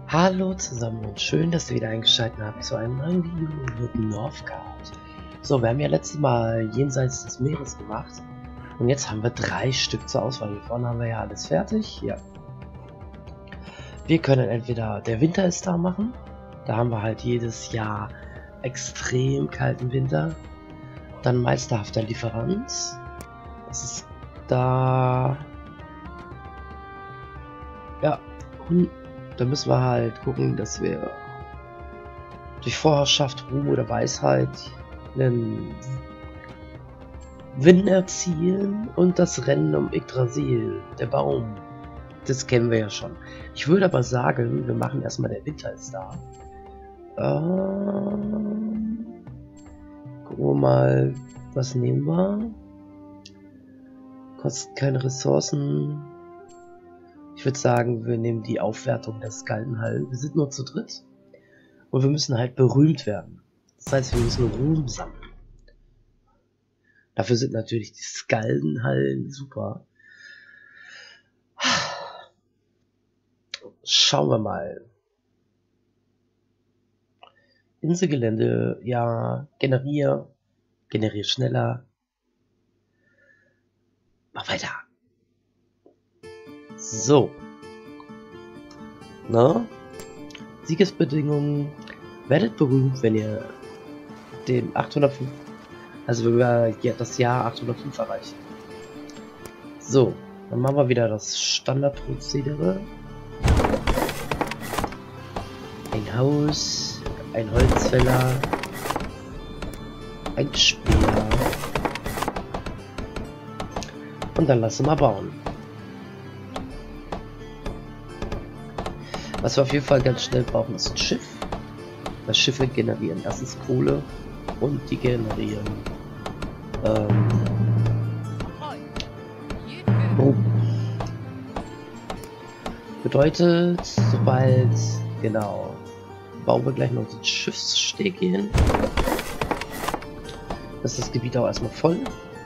Hallo zusammen und schön, dass ihr wieder eingeschaltet habt zu einem neuen Video mit Northgard. So, wir haben ja letztes Mal jenseits des Meeres gemacht und jetzt haben wir 3 Stück zur Auswahl. Hier vorne haben wir ja alles fertig. Ja. Wir können entweder der Winter ist da machen, da haben wir halt jedes Jahr extrem kalten Winter. Dann meisterhafter Lieferant, das ist da. Ja, und da müssen wir halt gucken, dass wir durch Vorherrschaft, Ruhm oder Weisheit einen Win erzielen und das Rennen um Yggdrasil, der Baum. Das kennen wir ja schon. Ich würde aber sagen, wir machen erstmal der Winter ist da. Gucken wir mal, was nehmen wir? Kostet keine Ressourcen. Ich würde sagen, wir nehmen die Aufwertung der Skaldenhallen. Wir sind nur zu dritt. Und wir müssen halt berühmt werden. Das heißt, wir müssen Ruhm sammeln. Dafür sind natürlich die Skaldenhallen super. Schauen wir mal. Inselgelände, ja, generier schneller. Mach weiter. So. Na? Siegesbedingungen. Werdet berühmt, wenn ihr den 805, also wenn wir das Jahr 805 erreichen. So, dann machen wir wieder das Standardprozedere. Ein Haus, ein Holzfäller, ein Speer. Und dann lassen wir bauen. Was wir auf jeden Fall ganz schnell brauchen, ist ein Schiff. Das Schiffe generieren erstens Kohle und die generieren bedeutet, sobald, genau, bauen wir gleich noch den Schiffssteg hin. Das ist das Gebiet auch erstmal voll.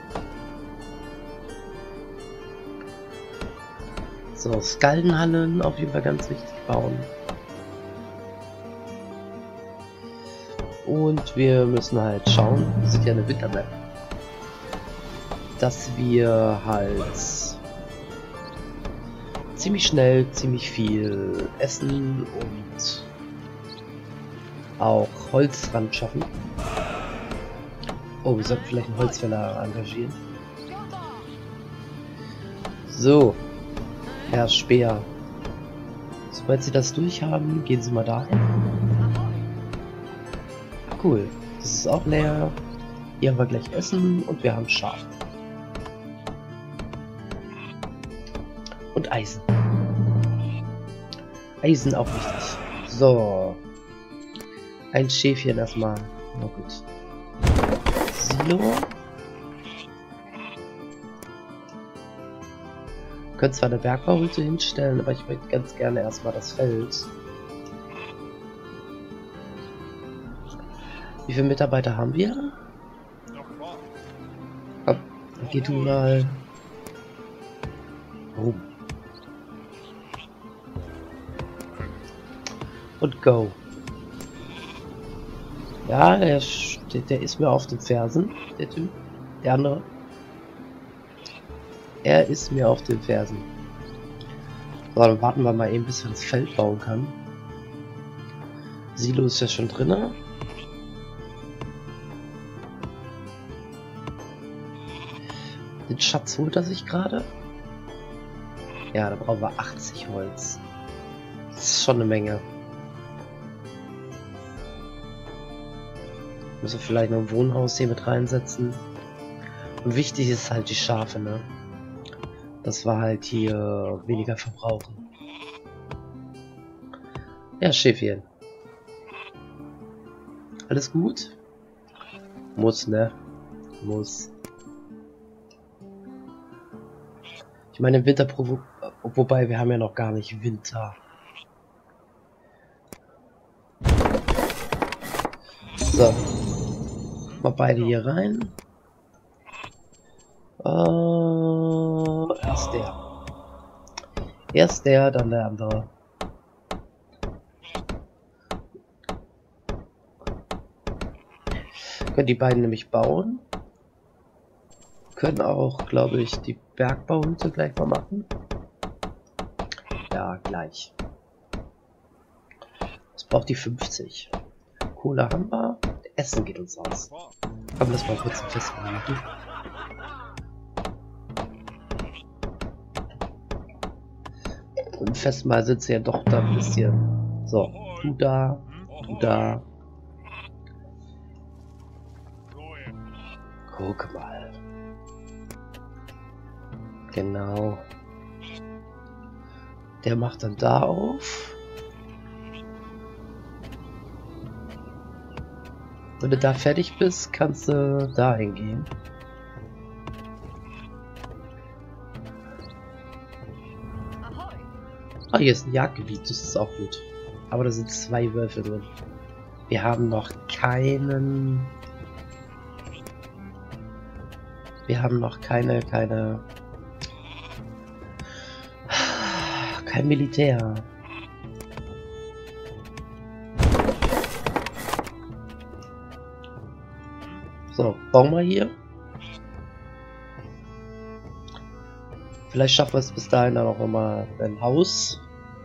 So, Skaldenhallen auf jeden Fall ganz wichtig bauen. Und wir müssen halt schauen, wir sind ja eine Wintermap, dass wir halt ziemlich schnell ziemlich viel Essen und auch Holz ran schaffen. Oh, wir sollten vielleicht einen Holzfäller engagieren. So, Herr Speer. Sobald Sie das durchhaben, gehen Sie mal dahin. Cool, das ist auch leer. Hier haben wir gleich Essen und wir haben Schaf. Und Eisen. Eisen auch wichtig. So. Ein Schäfchen erstmal. Na gut. Silo. Wir können zwar eine Bergbauhütte hinstellen, aber ich möchte ganz gerne erstmal das Feld. Wie viele Mitarbeiter haben wir? Komm, dann geh du mal rum. Und go. Ja, der ist mir auf den Fersen, der Typ. Der andere. Er ist mir auf den Fersen. So, dann warten wir mal eben, bis wir das Feld bauen kann. Silo ist ja schon drin. Den Schatz holt er sich gerade. Ja, da brauchen wir 80 Holz. Das ist schon eine Menge. Müssen wir vielleicht noch ein Wohnhaus hier mit reinsetzen. Und wichtig ist halt die Schafe, ne? Dass wir halt hier weniger verbrauchen. Ja, Schäfchen. Alles gut? Muss, ne? Muss. Ich meine, im Winter wobei wir haben ja noch gar nicht Winter. So. Mal beide hier rein. Erst der. Erst der, dann der andere. Können die beiden nämlich bauen. Können auch, glaube ich, die Bergbauhütte gleich mal machen. Ja, gleich. Das braucht die 50. Kohle haben wir. Essen geht uns aus. Aber lass mal kurz ein Festmahl machen. Und Festmahl sind sie ja doch da ein bisschen. So, du da, du da. Guck mal. Genau. Der macht dann da auf. Wenn du da fertig bist, kannst du da hingehen. Ah, hier ist ein Jagdgebiet, das ist auch gut. Aber da sind 2 Wölfe drin. Wir haben noch keinen... Wir haben noch kein Militär. So, bauen wir hier. Vielleicht schaffen wir es bis dahin dann auch nochmal ein Haus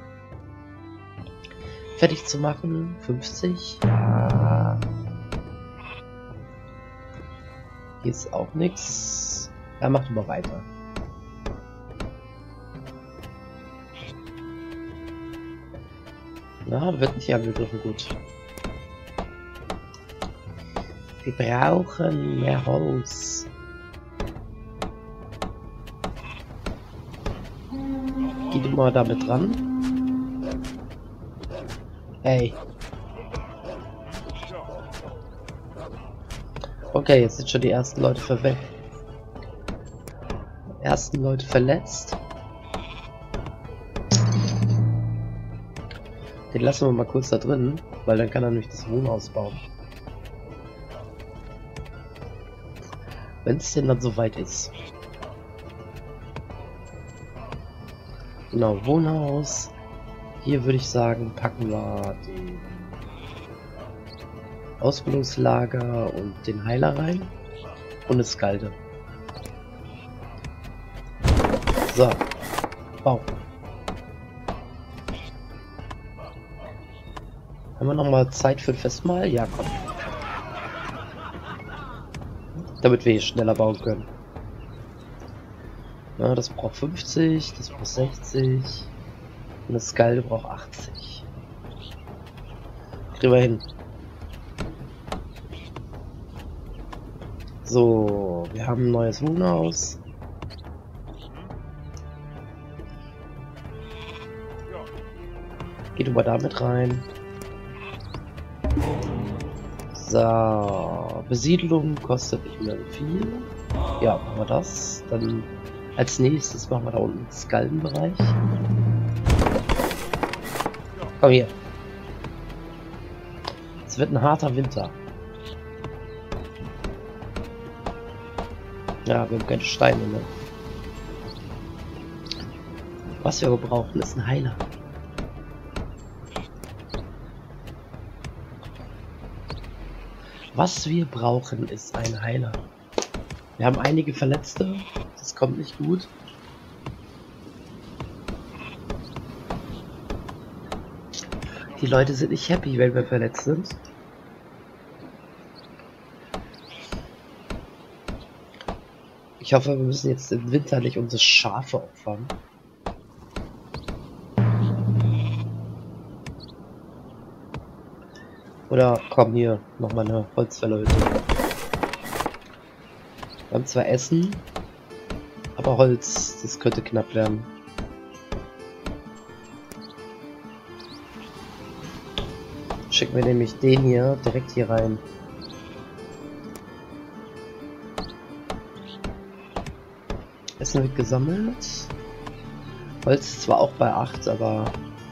fertig zu machen. 50. Ja. Hier ist auch nichts. Ja, macht mal weiter. Na, wird nicht angegriffen, gut. Wir brauchen mehr Holz. Geh du mal damit ran. Hey. Okay, jetzt sind schon die ersten Leute verletzt. Den lassen wir mal kurz da drin, weil dann kann er nämlich das Wohnhaus bauen. Wenn es denn dann soweit ist. Genau, Wohnhaus. Hier würde ich sagen, packen wir den Ausbildungslager und den Heiler rein. Und eine Skalde. So. Bau. Haben wir noch mal Zeit für ein Festmahl? Ja, komm. Damit wir hier schneller bauen können. Ja, das braucht 50, das braucht 60. Und das Skalde braucht 80. Kriegen wir hin. So, wir haben ein neues Wohnhaus. Geht über damit rein. So, Besiedlung kostet nicht mehr so viel. Ja, machen wir das. Dann als nächstes machen wir da unten den Skaldenbereich. Komm hier. Es wird ein harter Winter. Ja, wir haben keine Steine mehr. Was wir aber brauchen, ist ein Heiler. Was wir brauchen, ist ein Heiler. Wir haben einige Verletzte. Das kommt nicht gut. Die Leute sind nicht happy, wenn wir verletzt sind. Ich hoffe, wir müssen jetzt im Winter nicht unsere Schafe opfern. Oder komm hier, nochmal eine Holzfällerhütte. Wir haben zwar Essen, aber Holz, das könnte knapp werden. Schicken wir nämlich den hier direkt hier rein. Essen wird gesammelt. Holz ist zwar auch bei 8, aber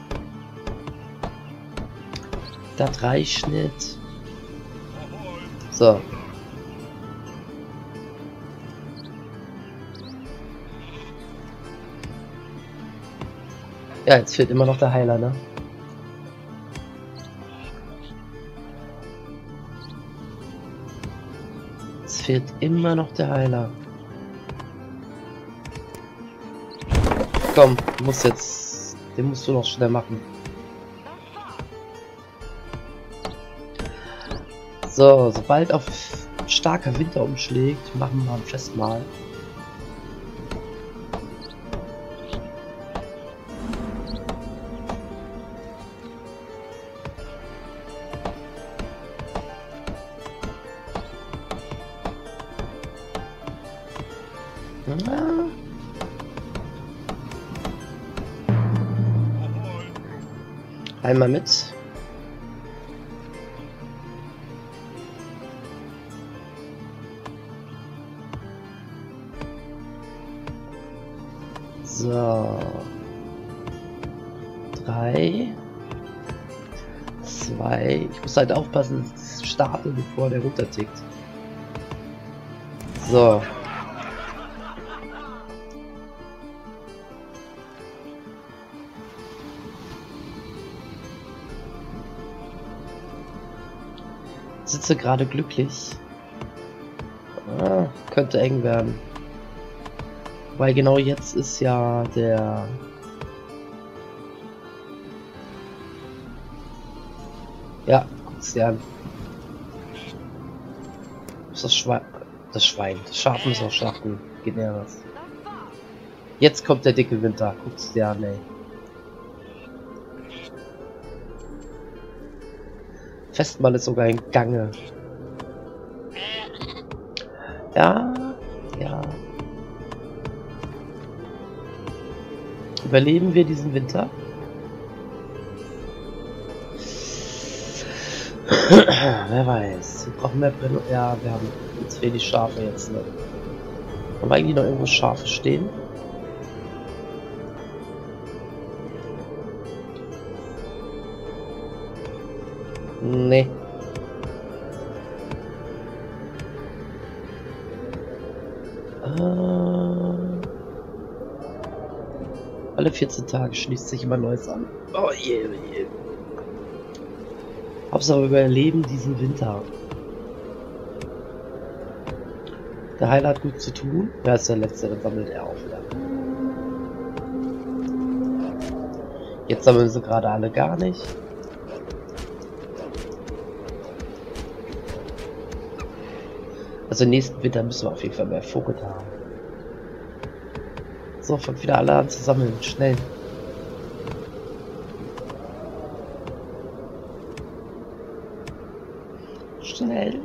da 3 Schnitt. So. Ja, jetzt fehlt immer noch der Heiler, ne? fehlt immer noch der Heiler. Komm, du musst jetzt... Den musst du noch schnell machen. So, sobald auf starker Winter umschlägt, machen wir ein Festmahl. Einmal mit. So. 3, 2. Ich muss halt aufpassen, dass ich starte, bevor der runtertickt. So. Sitze gerade glücklich. Könnte eng werden. Weil genau jetzt ist ja der... Ja, guck's dir an. Ist das Schwein. Das Schwein. Das Schaf muss auch schlachten. Geht näher was. Jetzt kommt der dicke Winter. Guck's dir an, ey. Festmahl ist sogar in Gange. Ja, ja. Überleben wir diesen Winter? Wer weiß. Wir brauchen mehr Brenn. Ja, wir haben jetzt fehlen die Schafe jetzt. Ne? Haben wir eigentlich noch irgendwo Schafe stehen? Nee. Alle 14 Tage schließt sich immer Neues an. Oh je, je. Hauptsache wir überleben diesen Winter. Der Heiler hat gut zu tun. Wer ist der Letzte? Dann sammelt er auf wieder. Jetzt sammeln sie gerade alle gar nicht. Also nächsten Winter müssen wir auf jeden Fall mehr Vorrat haben. So, fangt wieder alle an zu sammeln. Schnell. Schnell.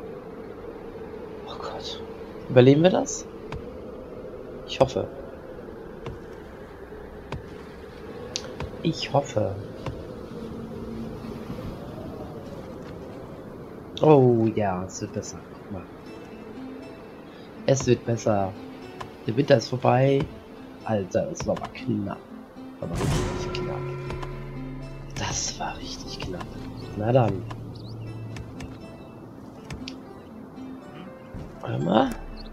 Oh Gott. Überleben wir das? Ich hoffe. Ich hoffe. Oh ja, es wird besser. Guck mal. Es wird besser. Der Winter ist vorbei. Alter, das war aber knapp. Aber richtig knapp. Das war richtig knapp. Na dann. Warte mal.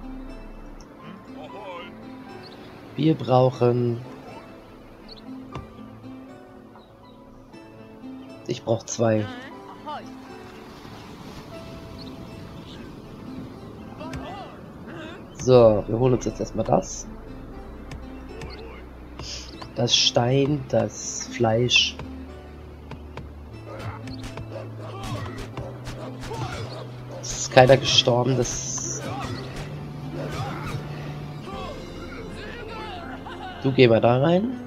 Wir brauchen... Ich brauche 2. So, wir holen uns jetzt erstmal das. Das Stein, das Fleisch. Es ist keiner gestorben, das... Du geh mal da rein.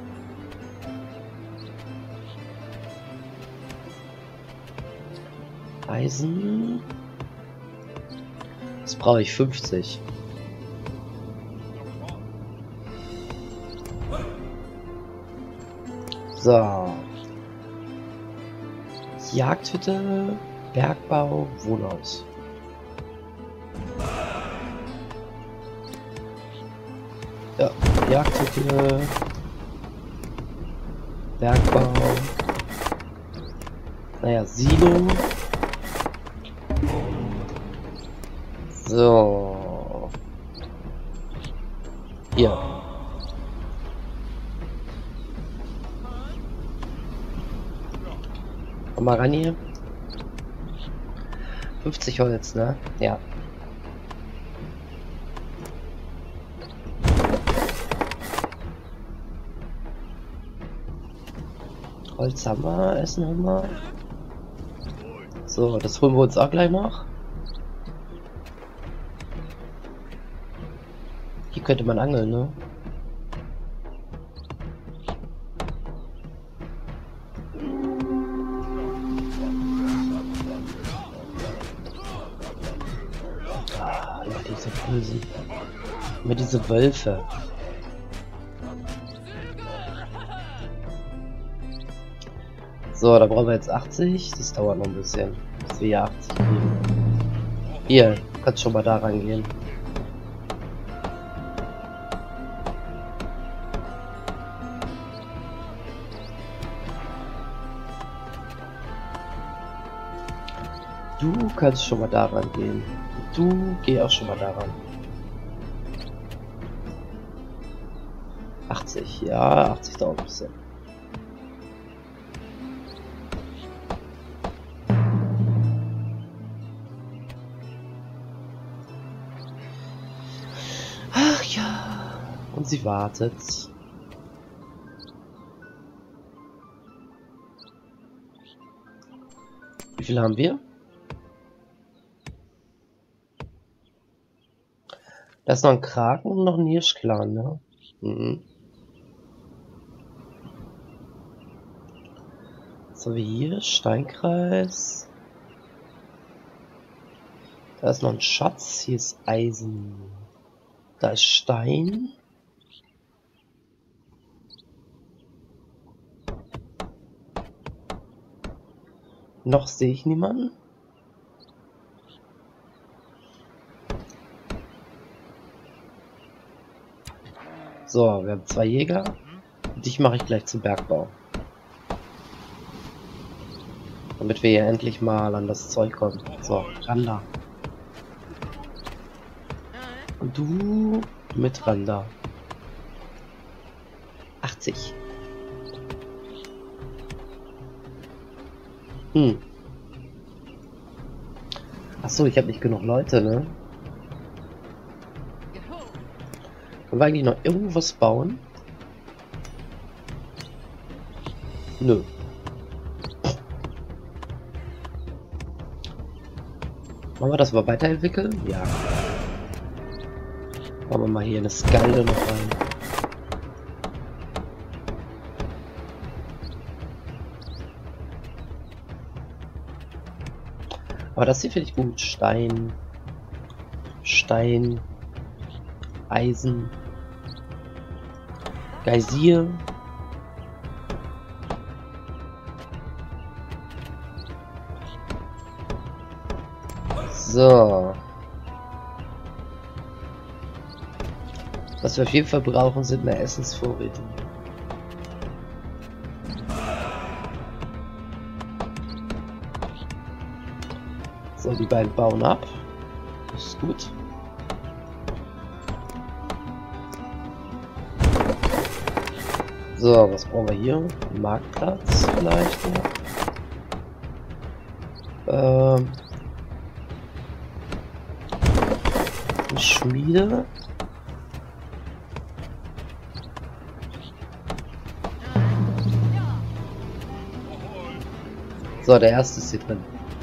Eisen. Jetzt brauche ich 50. So. Jagdhütte, Bergbau, Wohnhaus. Ja, Jagdhütte, Bergbau. Naja, Silo. So. Hier. Komm mal ran hier. 50 Holz, ne? Ja. Holz haben wir, Essen haben wir. So, das holen wir uns auch gleich noch. Hier könnte man angeln, ne? Ah, immer diese Bösen. Immer diese Wölfe. So, da brauchen wir jetzt 80. Das dauert noch ein bisschen, bis wir hier 80 kriegen. Hier, kannst schon mal da rangehen. Du kannst schon mal daran gehen. Du geh auch schon mal daran. 80, ja, 80 dauert ein bisschen. Ach ja. Und sie wartet. Wie viel haben wir? Da ist noch ein Kraken und noch ein Hirschclan, ne? Mhm. Was haben wir hier? Steinkreis. Da ist noch ein Schatz. Hier ist Eisen. Da ist Stein. Noch sehe ich niemanden. So, wir haben 2 Jäger. Dich mache ich gleich zum Bergbau. Damit wir hier endlich mal an das Zeug kommen. So, Randa. Und du mit Randa. 80. Achso, ich habe nicht genug Leute, ne? Können wir eigentlich noch irgendwas bauen? Nö. Wollen wir das mal weiterentwickeln? Ja. Machen wir mal hier eine Skalde noch rein. Aber das hier finde ich gut. Stein. Stein. Eisen. Geysir. So. Was wir auf jeden Fall brauchen, sind mehr Essensvorräte. So, die beiden bauen ab. Das ist gut. So, was brauchen wir hier? Marktplatz vielleicht noch. Eine Schmiede. So, der erste ist hier drin.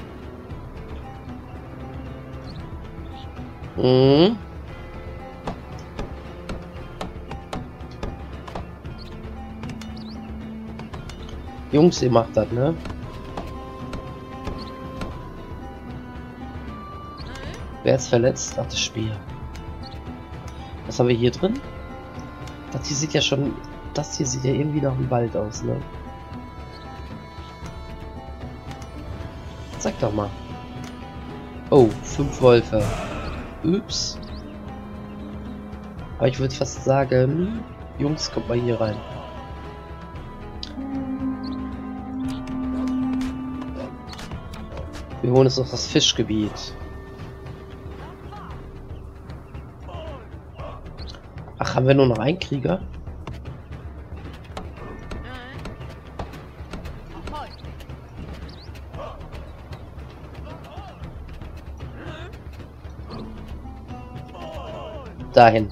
Jungs, ihr macht das, ne? Wer ist verletzt? Ach, das Speer. Was haben wir hier drin? Das hier sieht ja schon... Das hier sieht ja irgendwie nach einem Wald aus, ne? Zeig doch mal. Oh, 5 Wölfe. Ups. Aber ich würde fast sagen... Jungs, kommt mal hier rein. Wir holen uns noch das Fischgebiet. Ach, haben wir nur noch einen Krieger? Dahin.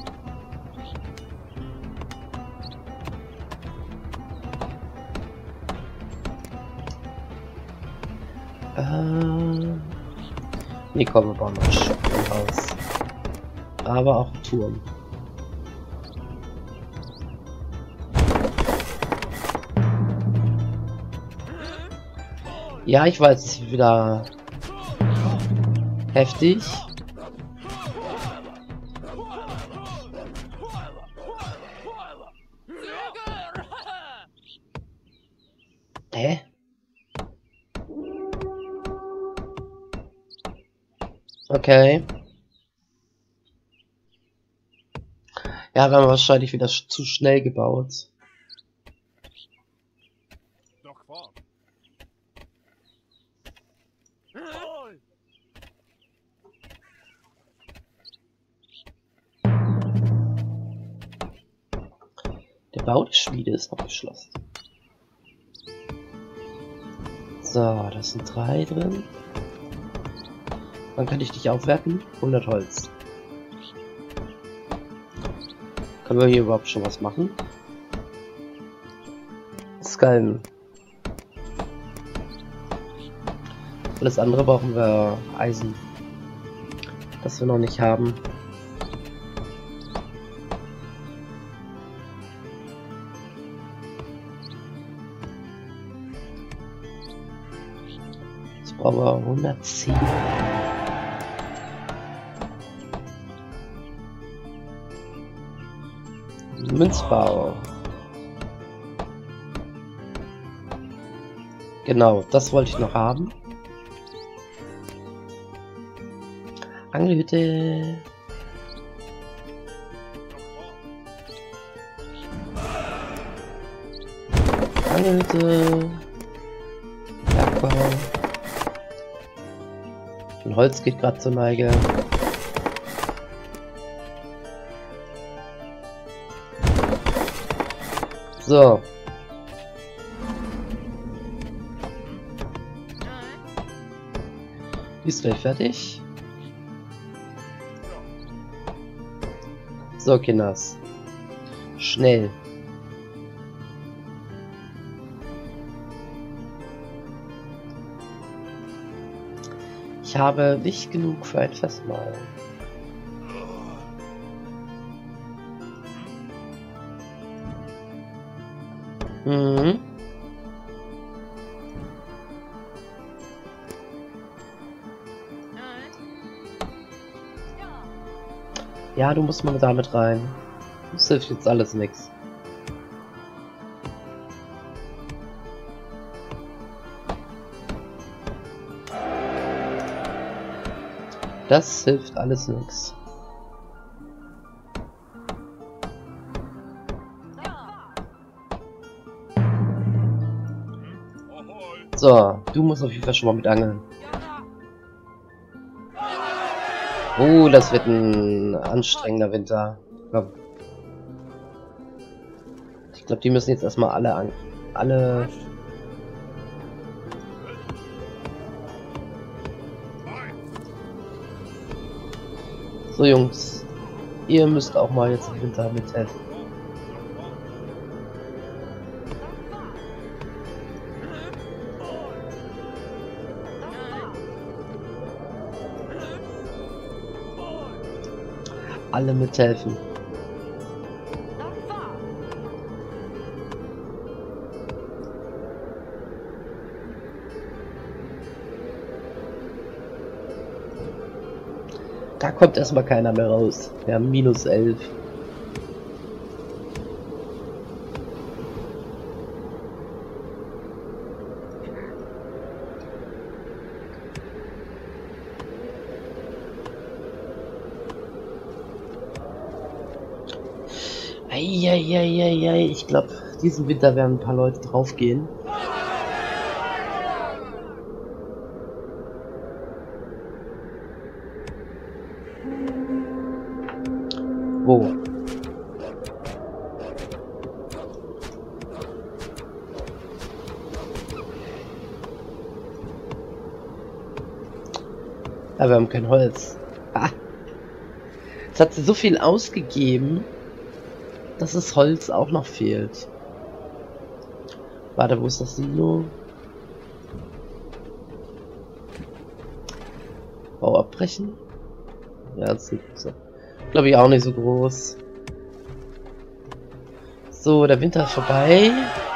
Nee, komm, wir bauen noch ein Haus. Aber auch einen Turm. Ja, ich weiß, wieder heftig. Hä? Okay. Ja, wir haben wahrscheinlich wieder zu schnell gebaut. Der Bau der Schmiede ist abgeschlossen. So, das sind 3 drin. Dann kann ich dich aufwerten. 100 Holz. Können wir hier überhaupt schon was machen? Skallen. Alles andere brauchen wir Eisen. Das wir noch nicht haben. Jetzt brauchen wir 110. Münzbau. Genau, das wollte ich noch haben. Angelhütte. Angelhütte. Bergbau. Und Holz geht gerade zur Neige. So. Die ist gleich fertig. So, Kinders. Schnell. Ich habe nicht genug für ein Festmahl. Mhm. Ja, du musst mal damit rein. Das hilft jetzt alles nichts. Das hilft alles nichts. So, du musst auf jeden Fall schon mal mit angeln. Oh, das wird ein anstrengender Winter. Ich glaube, die müssen jetzt erstmal alle So, Jungs, ihr müsst auch mal jetzt im Winter mithelfen. Alle mithelfen. Da kommt erstmal keiner mehr raus. Wir haben -11. Eieieiei, ich glaube, diesen Winter werden ein paar Leute draufgehen. Wo? Ja, wir haben kein Holz. Ah. Jetzt hat sie so viel ausgegeben, dass das Holz auch noch fehlt. Warte, wo ist das Silo? Bau abbrechen? Ja, das ist so. Glaube ich auch nicht so groß. So, der Winter ist vorbei.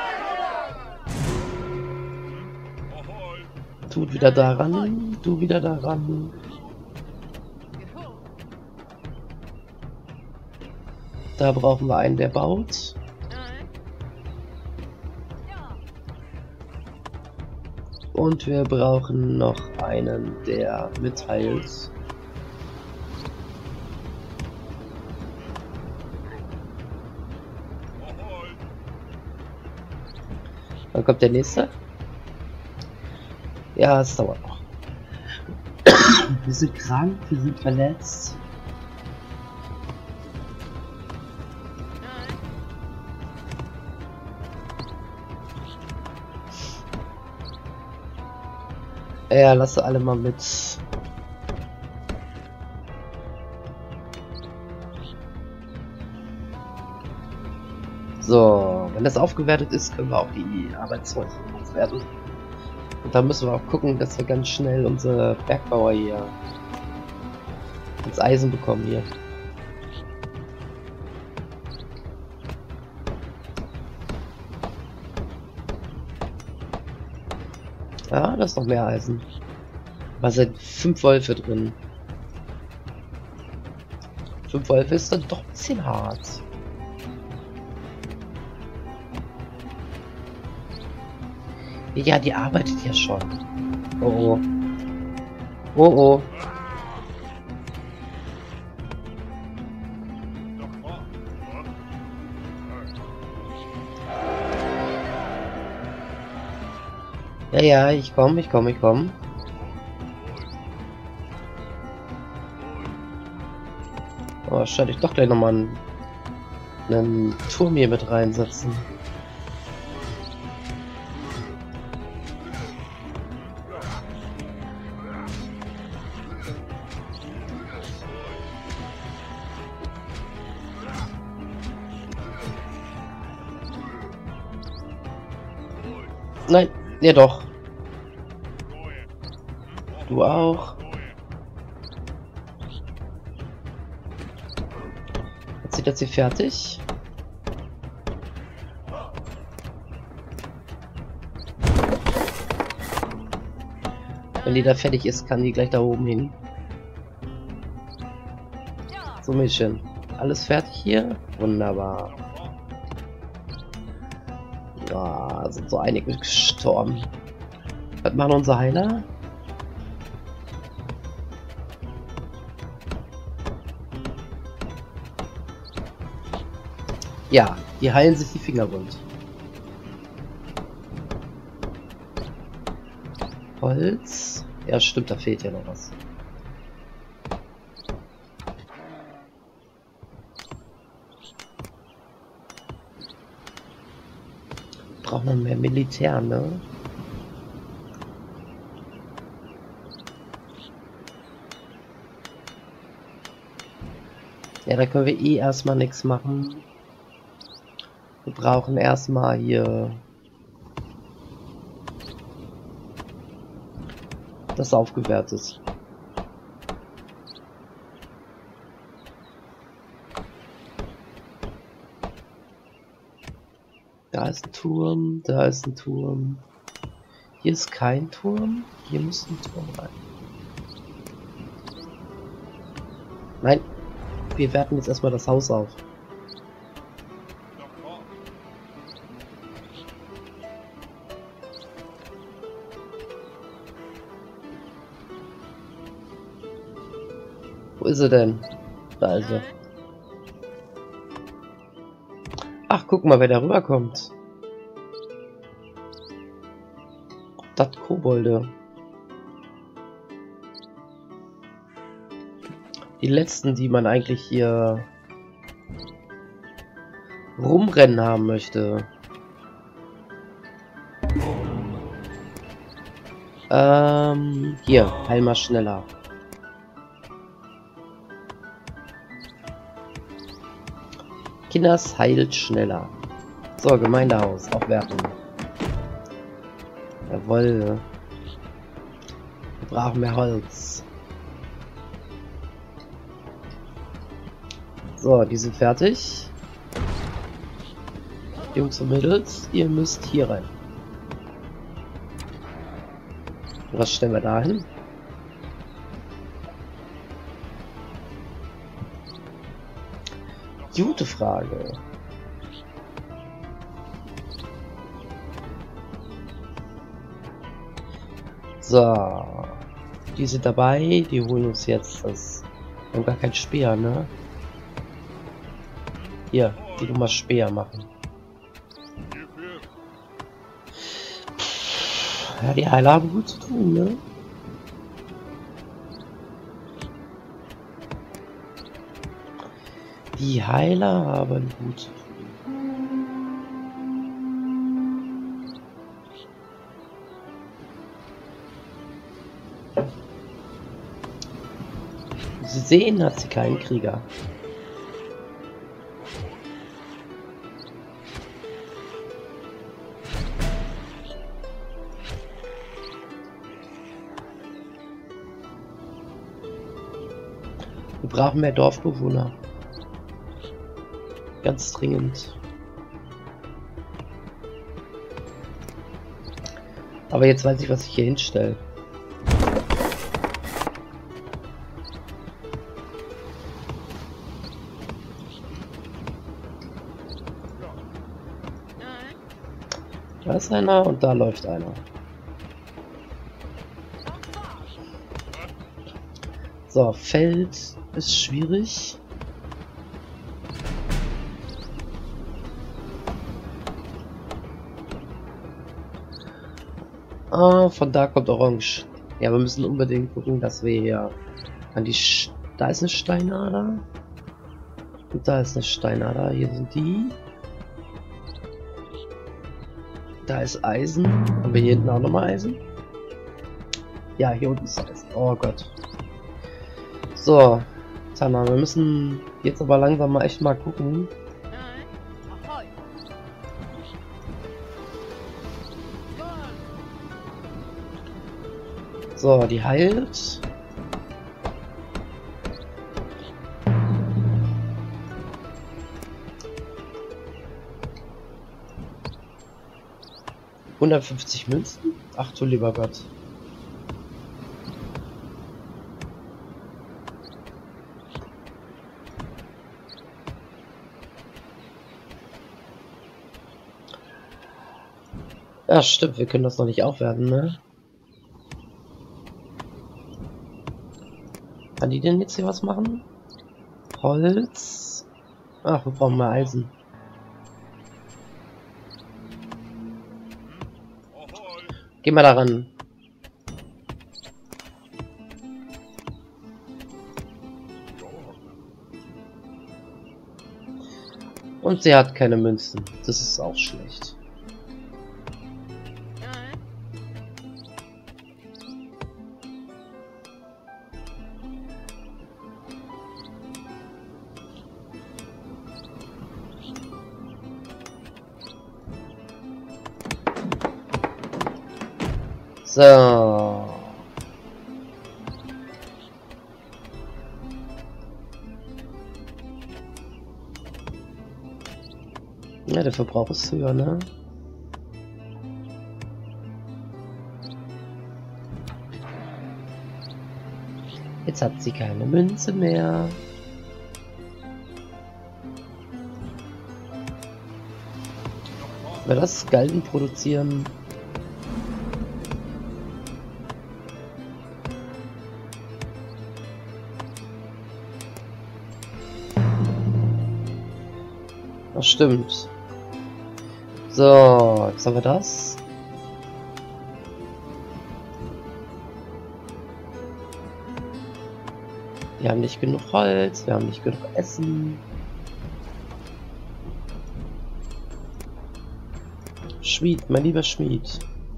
Tut wieder daran. Du wieder daran. Da brauchen wir einen, der baut. Und wir brauchen noch einen, der mitteilt. Wann kommt der nächste? Ja, es dauert noch. Wir sind krank, wir sind verletzt. Ja, lasse alle mal mit. So, wenn das aufgewertet ist, können wir auch die Arbeitshäuser aufwerten. Und dann müssen wir auch gucken, dass wir ganz schnell unsere Bergbauer hier ins Eisen bekommen hier. Ja, da ist noch mehr Eisen. Aber sind 5 Wölfe drin. 5 Wölfe ist dann doch ein bisschen hart. Ja, die arbeitet ja schon. Oh oh. Oh oh. Ja, ja, ich komme. Oh, scheint ich doch gleich nochmal einen Turm hier mit reinsetzen. Nein, ja doch. Du auch. Jetzt sieht sie fertig. Wenn die da fertig ist, kann die gleich da oben hin. So, Mädchen. Alles fertig hier? Wunderbar. Ja, sind so einige gestorben. Was machen unsere Heiler? Ja, die heilen sich die Finger wund. Holz. Ja, stimmt, da fehlt ja noch was. Braucht man mehr Militär, ne? Ja, da können wir eh erstmal nichts machen. Wir brauchen erstmal hier das aufgewertet. Da ist ein Turm, da ist ein Turm. Hier ist kein Turm, hier muss ein Turm rein. Nein, wir werten jetzt erstmal das Haus auf. Wo ist sie denn? Da ist sie. Ach, guck mal, wer da rüberkommt. Das Kobolde. Die letzten, die man eigentlich hier rumrennen haben möchte. Hier, heil mal schneller. Kinders heilt schneller. So, Gemeindehaus, aufwerten. Jawohl. Wir brauchen mehr Holz. So, die sind fertig. Jungs und Mädels, ihr müsst hier rein. Was stellen wir da hin? Gute Frage. So. Die sind dabei, die holen uns jetzt das. Wir haben gar kein Speer, ne? Hier, die du mal Speer machen. Ja, die Heiler haben gut zu tun, ne? Die Heiler haben gut zu tun. Sie sehen, hat sie keinen Krieger. Wir brauchen mehr Dorfbewohner. Ganz dringend. Aber jetzt weiß ich, was ich hier hinstelle. Da ist einer und da läuft einer. So, Feld ist schwierig. Ah, von da kommt Orange. Ja, wir müssen unbedingt gucken, dass wir hier an die... Da ist eine Steinader. Und da ist eine Steinader. Hier sind die. Da ist Eisen. Haben wir hier hinten auch nochmal Eisen? Ja, hier unten ist Eisen. Oh Gott. So. Tana, wir müssen jetzt aber langsam mal echt mal gucken. So, die heilt. $150 Münzen? Ach du lieber Gott. Ja, stimmt, wir können das noch nicht aufwerten, ne? Kann die denn jetzt hier was machen? Holz. Ach, wir brauchen mal Eisen. Geh mal daran. Und sie hat keine Münzen. Das ist auch schlecht. So. Ja, der Verbrauch ist höher, ne? Jetzt hat sie keine Münze mehr. Wir das Galgen produzieren. Das stimmt. So, jetzt haben wir das. Wir haben nicht genug Holz, wir haben nicht genug Essen. Schmied, mein lieber Schmied.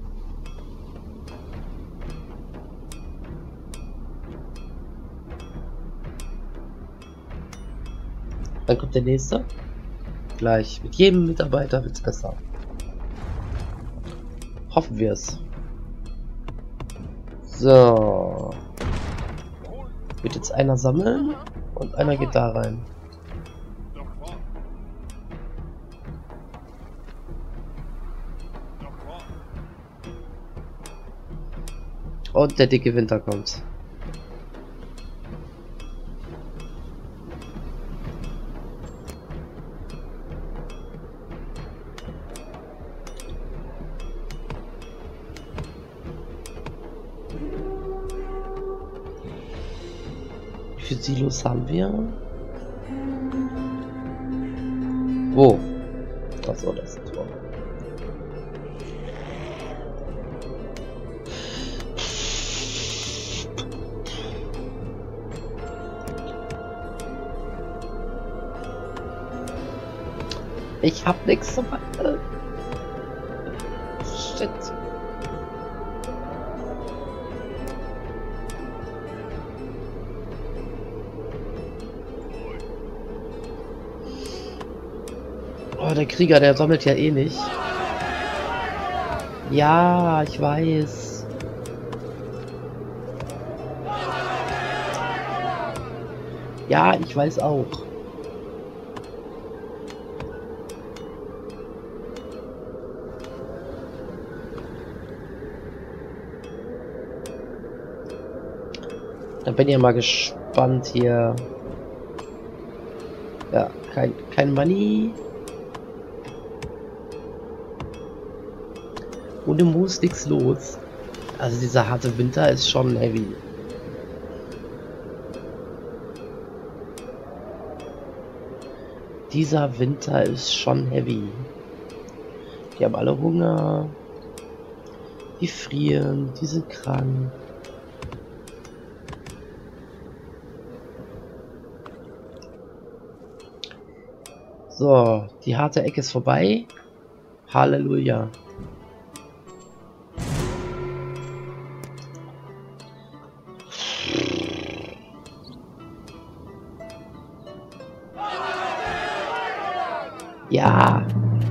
Dann kommt der nächste. Gleich. Mit jedem Mitarbeiter wird es besser. Hoffen wir es. So. Wird jetzt einer sammeln und einer geht da rein. Und der dicke Winter kommt. Wie viele Silos haben wir? Wo? Das soll das Tor. Ich hab nichts zu machen. Shit. Oh, der Krieger, der sammelt ja eh nicht. Ja, ich weiß. Ja, ich weiß auch. Da bin ich ja mal gespannt hier. Ja, kein Money. Ohne Moos nichts los. Also dieser harte Winter ist schon heavy. Dieser Winter ist schon heavy. Die haben alle Hunger. Die frieren, die sind krank. So, die harte Ecke ist vorbei. Halleluja. Ja.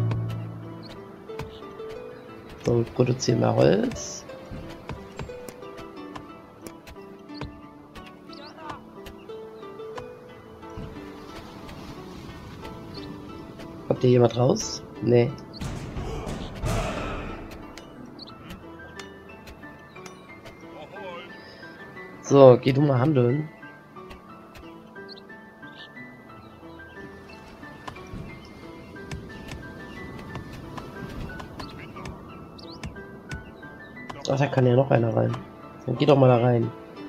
So, wir produzieren mehr Holz. Kommt hier jemand raus? Nee. So, geh du mal handeln. Ach, da kann ja noch einer rein. Dann geh doch mal da rein.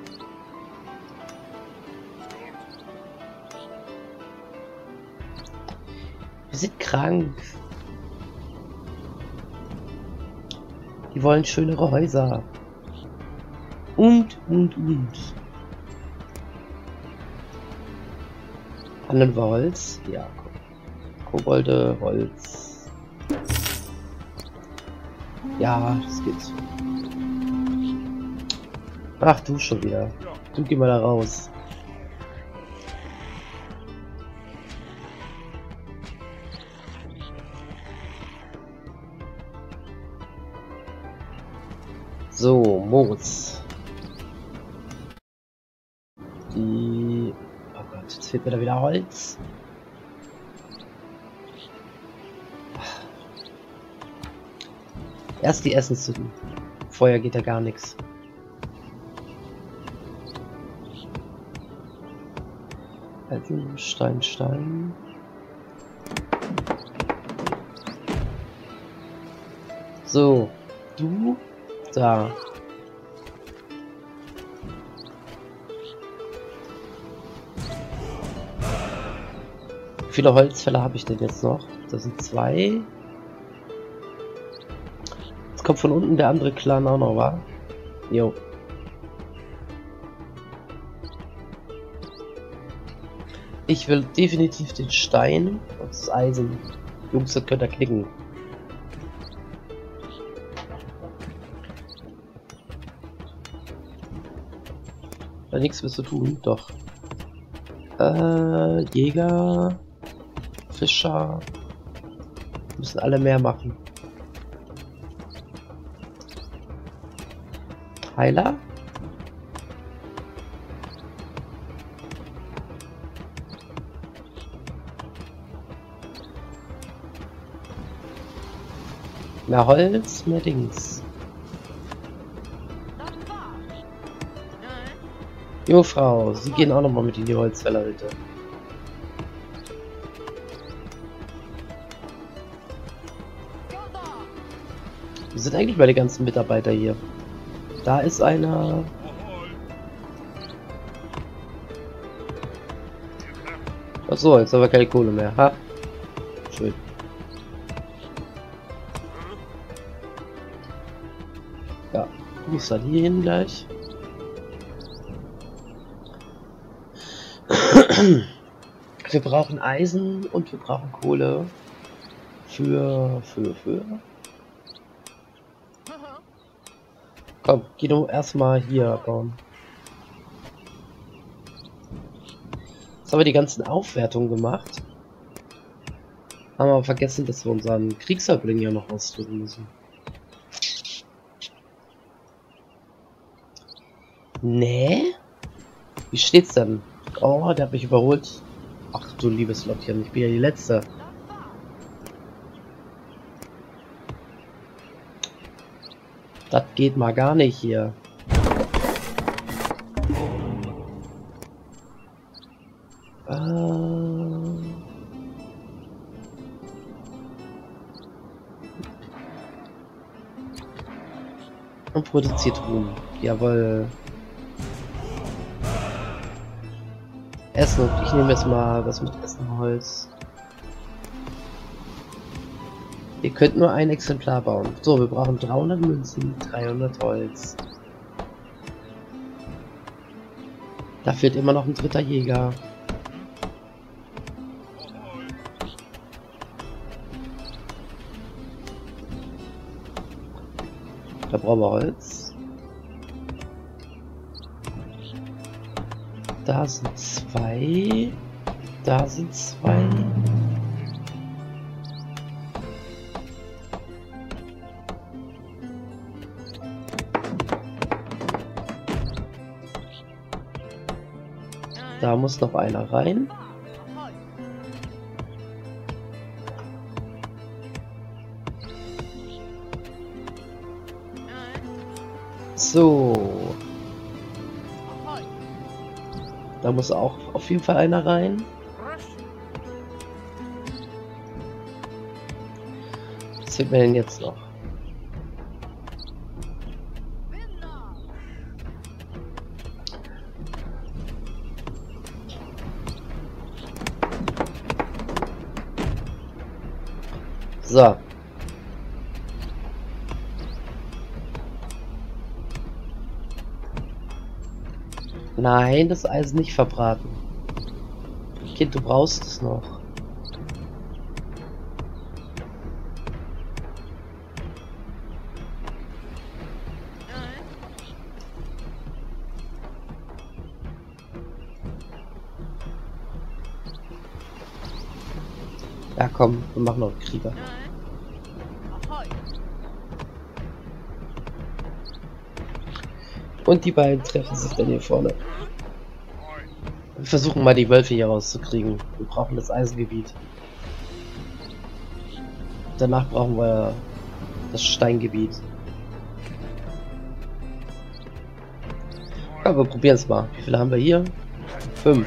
Wir sind krank. Die wollen schönere Häuser. Und. Handeln wir Holz? Ja. Kobolde, Holz. Ja, das geht. Ach, du schon wieder. Du geh mal da raus. So, Moritz. Die... Oh Gott, jetzt fehlt mir da wieder Holz. Erst die Essenshütten. Vorher geht ja gar nichts. Also Stein. So, du da. Wie viele Holzfäller habe ich denn jetzt noch? Das sind 2. Jetzt kommt von unten der andere Clan auch noch, wa? Jo. Ich will definitiv den Stein und das Eisen. Jungs, das könnt ihr knicken. Da nichts mehr zu tun, doch. Jäger, Fischer, müssen alle mehr machen. Heiler? Mehr Holz, mehr Dings. Jo, Frau, Sie gehen auch nochmal mit in die Holzfällerhütte. Wie sind eigentlich meine ganzen Mitarbeiter hier? Da ist einer. Achso, jetzt haben wir keine Kohle mehr. Ha. Schön. Ja, guck ich dann hier hin gleich. Wir brauchen Eisen und wir brauchen Kohle für. Komm, geh du erstmal hier bauen. Jetzt haben wir die ganzen Aufwertungen gemacht. Haben aber vergessen, dass wir unseren Kriegshalbling ja noch ausdrücken müssen. Nee? Wie steht's denn? Oh, der hat mich überholt. Ach du liebes Lottchen, ich bin ja die Letzte. Das geht mal gar nicht hier. Und produziert Ruhm. Jawohl. Essen. Ich nehme jetzt mal was mit Essen, Holz. Ihr könnt nur ein Exemplar bauen. So, wir brauchen 300 Münzen, 300 Holz. Da fehlt immer noch ein dritter Jäger. Da brauchen wir Holz. Da sind zwei. Da sind zwei. Da muss noch einer rein. So. Da muss auch auf jeden Fall einer rein. Was fehlt mir denn jetzt noch? So. Nein, das Eisen nicht verbraten. Kind, du brauchst es noch. Ja, komm, wir machen noch einen Krieger. Und die beiden treffen sich dann hier vorne. Wir versuchen mal die Wölfe hier rauszukriegen. Wir brauchen das Eisengebiet. Danach brauchen wir das Steingebiet. Ja, wir probieren es mal. Wie viele haben wir hier? 5.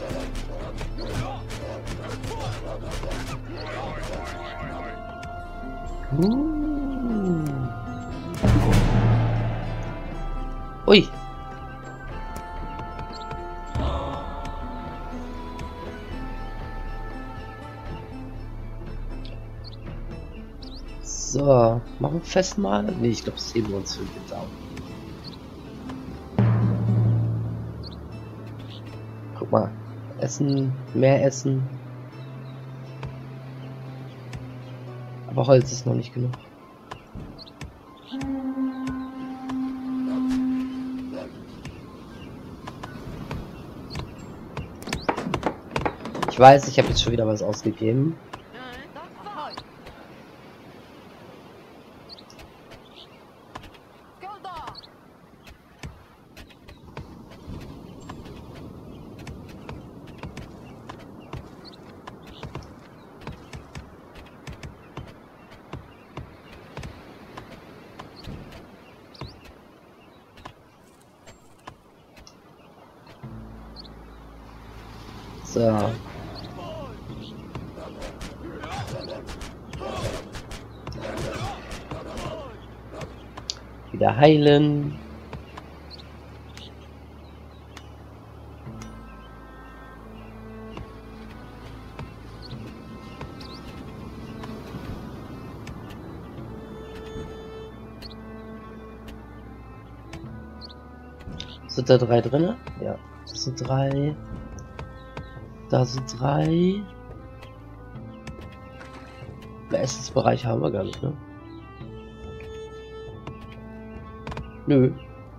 Ui. So, machen wir fest mal. Ne, ich glaube, das heben wir uns für den Winter auf. Guck mal. Essen, mehr Essen. Aber Holz ist noch nicht genug. Ich weiß, ich habe jetzt schon wieder was ausgegeben. So. Wieder heilen. Sind da 3 drin? Ja. Das sind 3. Da sind 3. Im Essensbereich haben wir gar nicht, ne? Nö.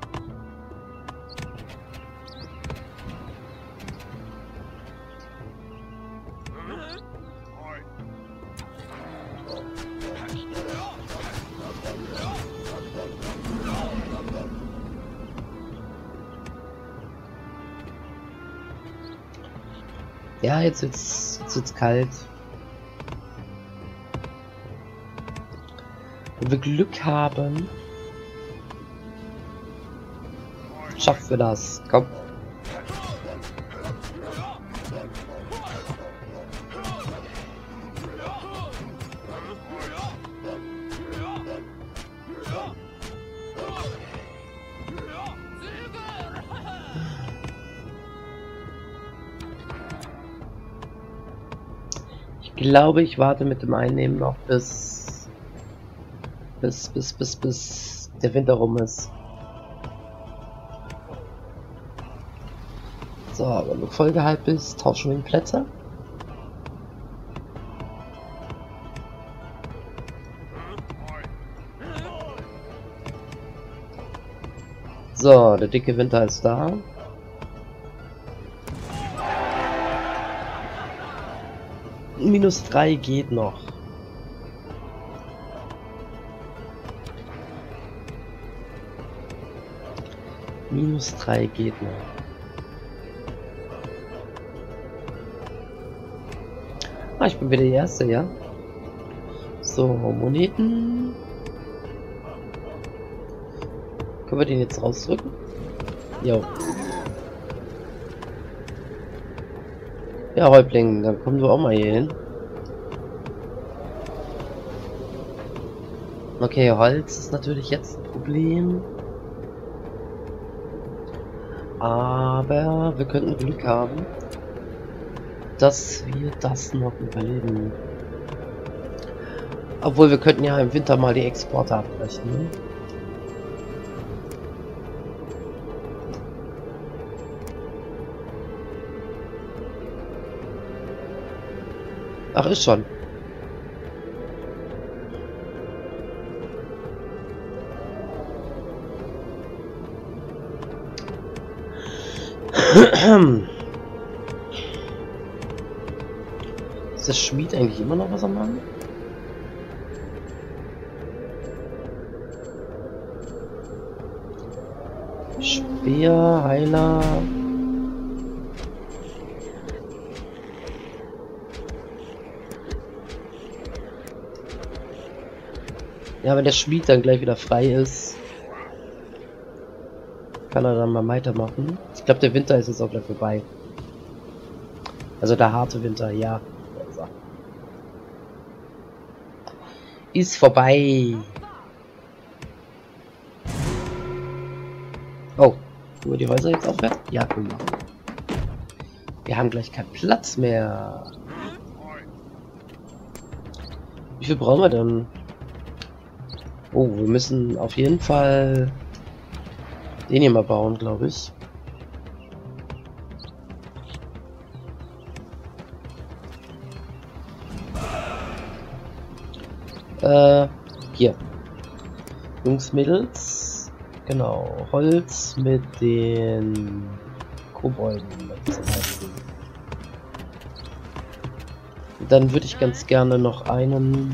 Ja, jetzt wird's kalt. Wenn wir Glück haben, schaffen wir das. Komm. Ich glaube, ich warte mit dem Einnehmen noch bis der Winter rum ist. So, wenn du voll geheilt bist, tauschen wir die Plätze. So, der dicke Winter ist da. -3 geht noch. -3 geht noch. Ah, ich bin wieder die Erste, ja? So, Moneten. Können wir den jetzt rausdrücken? Jo. Ja, Häuptling, dann kommen wir auch mal hier hin. Okay, Holz ist natürlich jetzt ein Problem. Aber wir könnten Glück haben, dass wir das noch überleben. Obwohl, wir könnten ja im Winter mal die Exporte abbrechen. Ne? Ach, ist schon. Ist der Schmied eigentlich immer noch was am Machen? Speer, Heiler. Ja, wenn der Schmied dann gleich wieder frei ist, kann er dann mal weitermachen. Ich glaube, der Winter ist jetzt auch gleich vorbei. Also der harte Winter, ja. Ist vorbei. Oh, tun wir die Häuser jetzt aufwärts? Ja, guck mal. Wir haben gleich keinen Platz mehr. Wie viel brauchen wir denn? Oh, wir müssen auf jeden Fall den hier mal bauen, glaube ich. Hier. Jungs, Mädels. Genau. Holz mit den Kobolden. Dann würde ich ganz gerne noch einen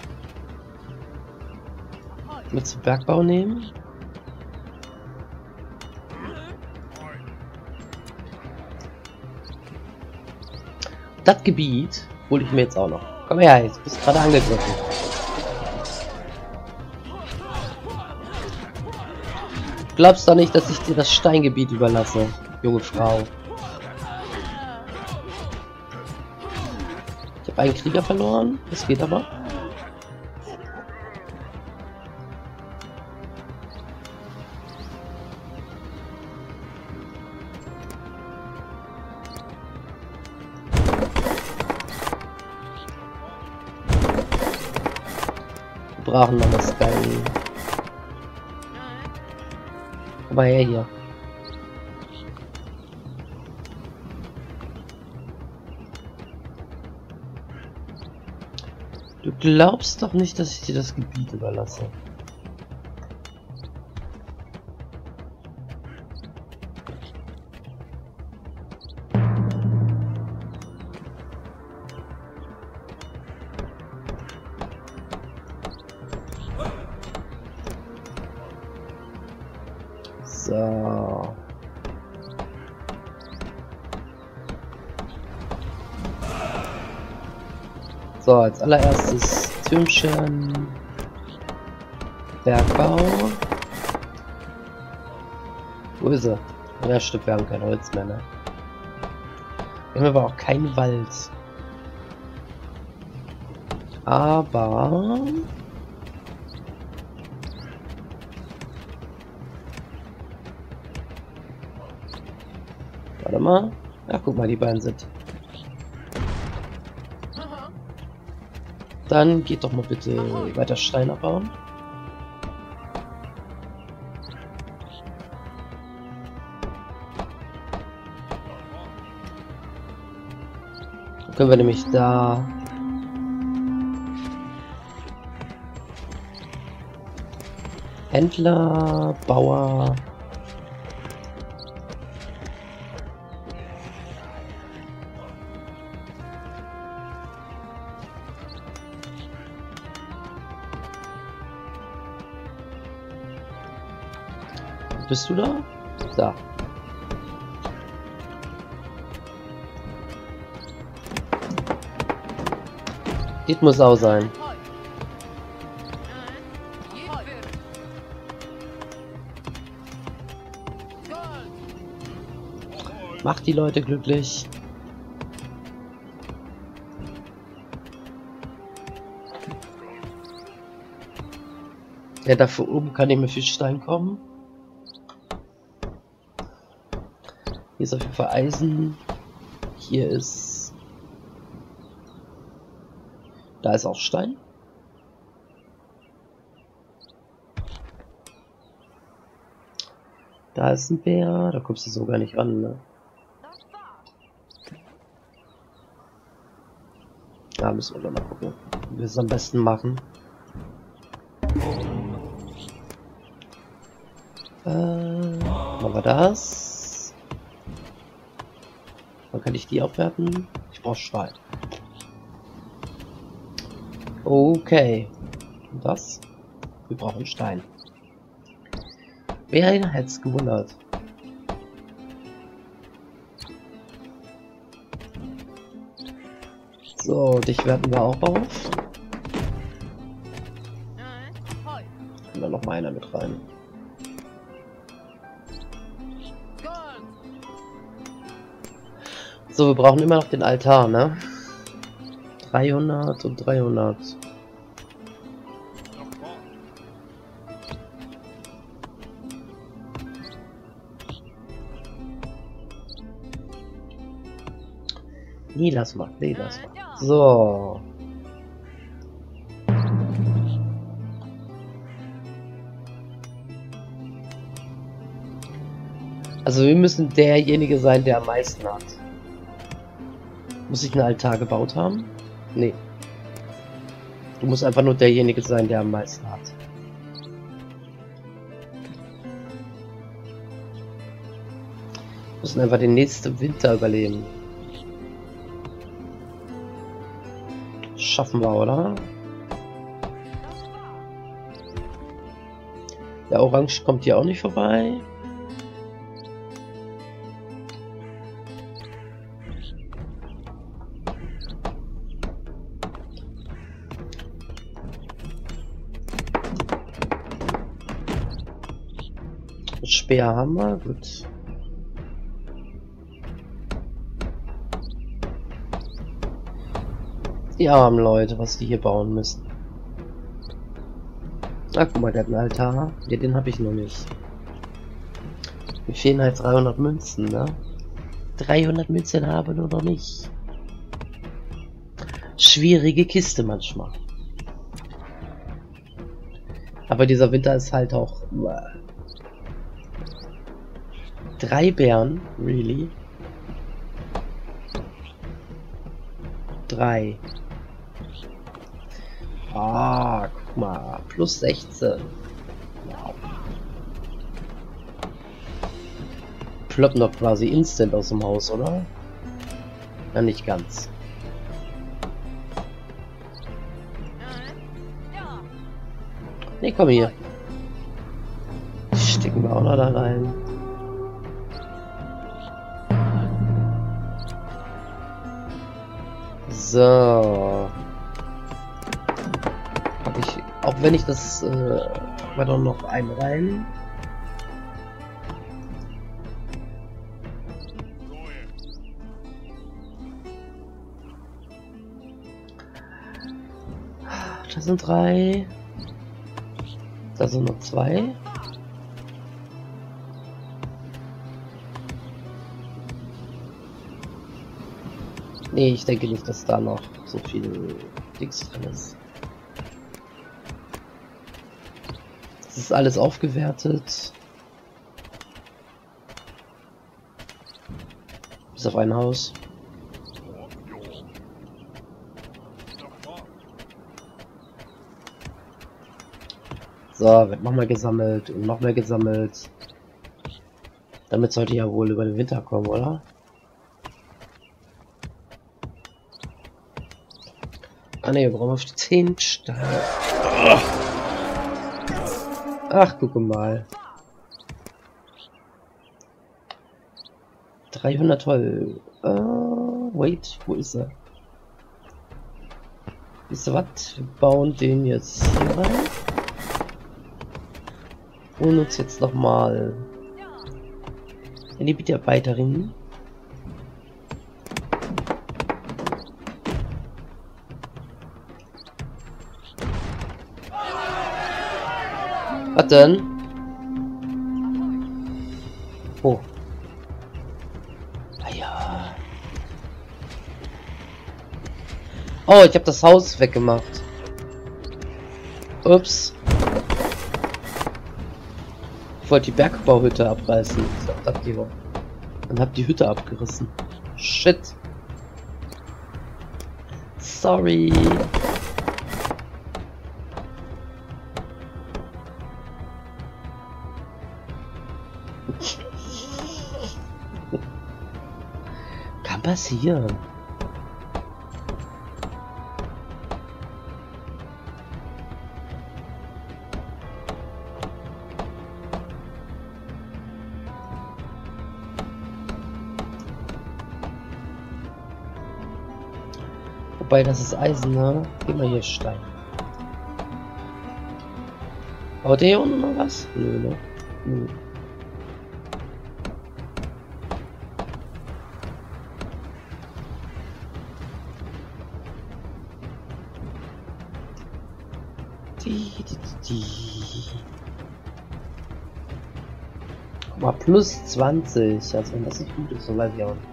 mit zum Bergbau nehmen. Das Gebiet hole ich mir jetzt auch noch. Komm her, jetzt bist du gerade angegriffen. Glaubst du nicht, dass ich dir das Steingebiet überlasse, junge Frau? habe einen Krieger verloren. Das geht aber. Wir brauchen noch das Geil. Komm mal her hier. Du glaubst doch nicht, dass ich dir das Gebiet überlasse. So. So, als allererstes Türmchen. Bergbau. Wo ist er? Ja, stimmt, wir haben kein Holz mehr, ne? Wir haben aber auch keinen Wald. Aber... Warte mal. Ach, guck mal, die beiden sind. Dann geht doch mal bitte weiter Stein abbauen. Dann können wir nämlich da Händler, Bauer, bist du da? Da. Das muss auch sein. Macht die Leute glücklich. Ja, dafür oben kann ich mit Fischstein kommen. Hier ist auf jeden Fall Eisen. Hier ist... Da ist auch Stein. Da ist ein Bär. Da kommst du so gar nicht ran, ne? Da müssen wir doch mal gucken, wie wir es am besten machen. Machen wir das. Dann kann ich die aufwerten. Ich brauche Schwein. Okay. Und das? Wir brauchen Stein. Wer hätte es gewundert? So, dich werten wir auch auf. Und dann noch mal einer mit rein. So, wir brauchen immer noch den Altar, ne? 300 und 300. Nee, lass mal. Nee, lass mal. So. Also wir müssen derjenige sein, der am meisten hat. Muss ich einen Altar gebaut haben? Nee. Du musst einfach nur derjenige sein, der am meisten hat. Wir müssen einfach den nächsten Winter überleben. Schaffen wir, oder? Der Orange kommt hier auch nicht vorbei. Speer haben wir, gut. Die armen Leute, was die hier bauen müssen. Ach, guck mal, der hat einen Altar. Ja, den habe ich noch nicht. Mir fehlen halt 300 Münzen, ne? 300 Münzen haben wir noch nicht. Schwierige Kiste manchmal. Aber dieser Winter ist halt auch... 3 Bären? Really? 3. Ah, guck mal. Plus 16. Wow. Ploppen doch quasi instant aus dem Haus, oder? Na, nicht ganz. Nee, komm hier. Stecken wir auch noch da rein. So. Hab ich, auch wenn ich das, war doch noch einen rein. Das sind 3. Da sind noch 2. Nee, ich denke nicht, dass da noch so viel Dings drin ist. Das ist alles aufgewertet. Bis auf ein Haus. So, wird nochmal gesammelt und noch mehr gesammelt. Damit sollte ja wohl über den Winter kommen, oder? Ah ne, wir brauchen auf 10 Steine. Ach, guck mal. 300 toll. Wait, wo ist er? Wisst ihr was? Wir bauen den jetzt hier rein. Und uns jetzt nochmal in die Mitarbeiterin. Was denn? Oh. Ah ja. Oh, ich habe das Haus weggemacht. Ups. Ich wollte die Bergbauhütte abreißen. Dann hab die Hütte abgerissen. Shit. Sorry. Kann passieren. Wobei, das ist Eisen, ne? Gib mal hier Stein. Aber der hier unten noch was? Nö, ne? Nö. Guck mal, plus 20. Also wenn das nicht gut ist, dann weiß ich auch nicht.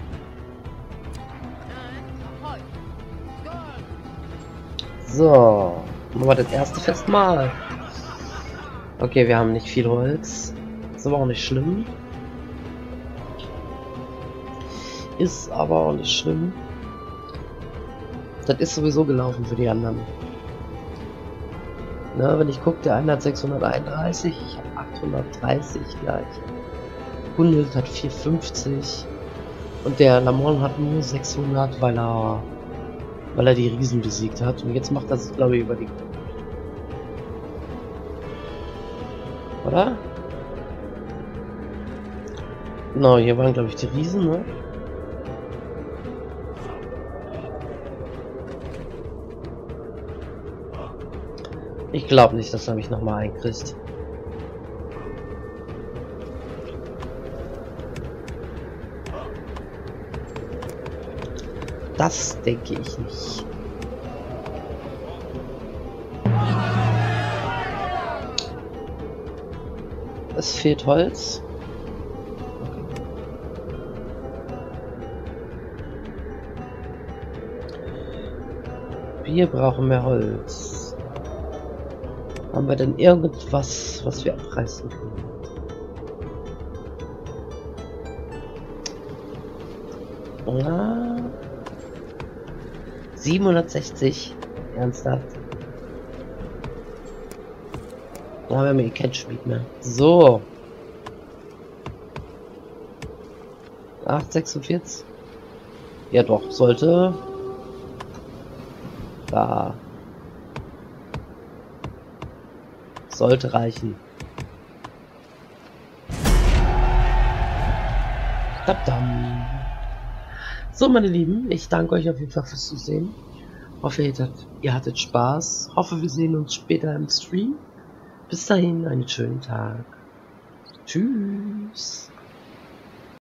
So, machen wir das erste Festmahl. Okay, wir haben nicht viel Holz. Ist aber auch nicht schlimm. Ist aber auch nicht schlimm. Das ist sowieso gelaufen für die anderen. Na, wenn ich gucke, der eine hat 631, ich habe 830 gleich. Hundelt hat 450 und der Lamont hat nur 600, weil er die Riesen besiegt hat. Und jetzt macht das, glaube ich, über die... Oder? Genau, hier waren, glaube ich, die Riesen, ne? Ich glaube nicht, dass er mich nochmal einkriegt. Das denke ich nicht. Es fehlt Holz. Wir brauchen mehr Holz. Haben wir denn irgendwas, was wir abreißen können? Na, 760. Ernsthaft? Da haben wir kein Schmied mehr. So. 846. Ja doch, sollte. Da. Sollte reichen. Tapdam. So, meine Lieben, ich danke euch auf jeden Fall fürs Zusehen. Hoffe, ihr hattet Spaß. Hoffe, wir sehen uns später im Stream. Bis dahin, einen schönen Tag. Tschüss.